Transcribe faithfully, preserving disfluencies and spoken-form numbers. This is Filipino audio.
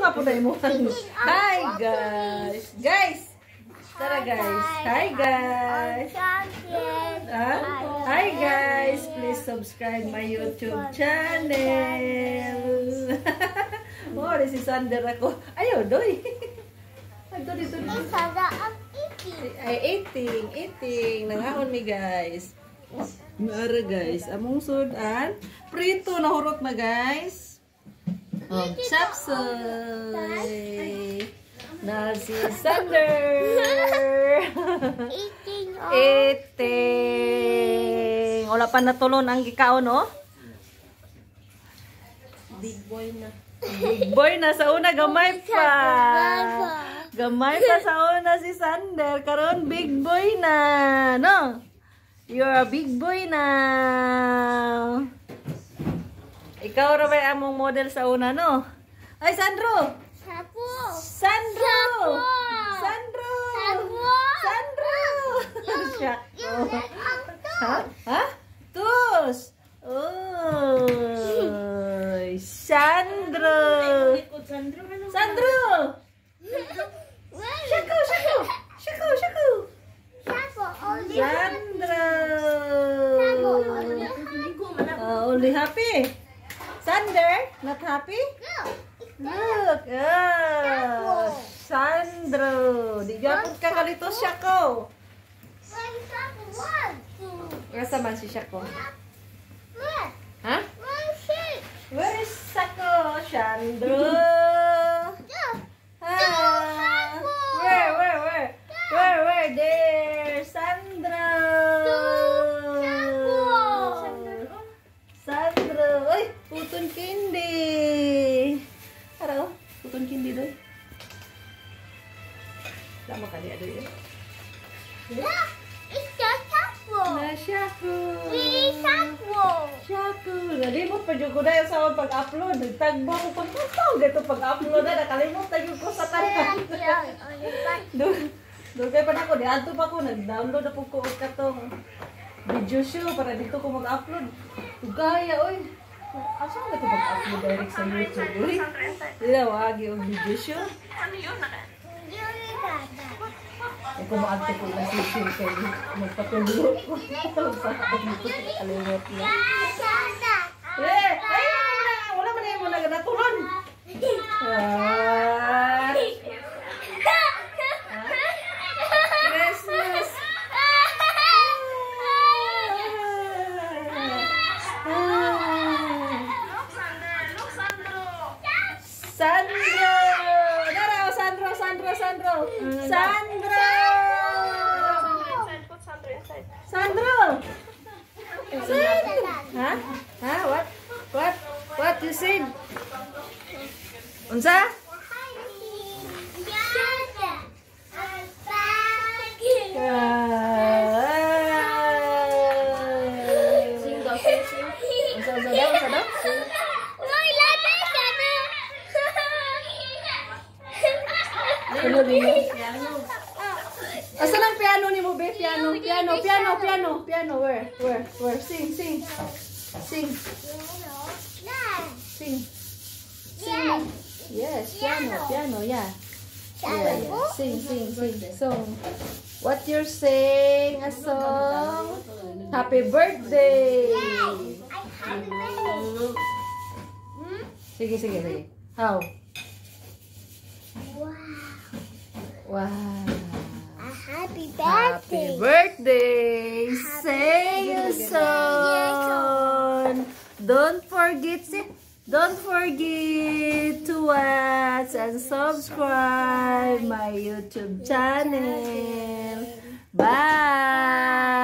nga po na mo. Hi guys. Guys. Tara guys. Hi guys. Ah? Hi guys. Please subscribe my YouTube channel. Oh, this is Sander ako. Ayo, doy. Ito dito. Ay, eating, eating. Nangahon mi guys. Mara guys, among sudan. Prito na hurot na guys. Oh, chapsoy. Na si Sander. Eating. Eating. Wala pa natulon ang gikaon, no? Big boy na. Big boy na sa una, gamay pa. Gamay pa sa una si Sander. Karon big boy na, no? You're a big boy now. Ikaw ra ba among model sa una, no? Ay, Sandro! Sapo! Sandro! Sapo! Sandro! Sapo! Sandro! Siya. Yung Ha? Ha? Tus! Oy! Sandro! Sandro! Shaku! Shaku! Shaku! Shaku! Sapo! Only Sandro! Sapo! Uh, only happy? Sander? Not happy? Look! Oh, Sandro! Di gapon ka kalito siya ko. Rasa man si Shako? Ha? Where is Shako? Sandro? Ah, where, where, where? Where, where? There! Sandro! Sandro! Uy! Puton kindi! Araw? Puton kindi doy? Lama ka niya doy? Na Shako! Shako! Nalimot pa dyan ko na yung sa pag-upload. Nagtagbo ko pag matawag ito pag-upload na. Nakalimot na yung ko sa tanan. Doon kayo pa na ako. Dianto pa ako. Nag-download na po ko katong video show para dito ko mag-upload. Ugaya, oy. Asa nga ito mag-upload direct sa YouTube, oy? Hindi na, wagi yung video show. Ano yun? Ay, kumaagto ko na si Shul kayo. Magpatulog ko. Sa dito ko kalimot na. Eh! Ay! Wala man na yung mga natulon. Ah! Christmas! Sandro! Dara, Sandro, Sandro, Sandro! Sandro! Sandro! Ha? Ha? What? What? What you said? Unsa? Asa lang piano ni mo, be? Piano, piano, piano, piano, piano. Where? Where? Where? Sing, sing. Sing. Sing. Sing. Yes, piano, piano, yeah. Yeah, yeah. Sing, sing, sing. Song. What you're saying? A song? Happy birthday! Sige, sige, sige. How? Wow. Happy Happy birthday! birthday! Say you son! Don't forget, don't forget to watch and subscribe. subscribe my YouTube channel. Bye!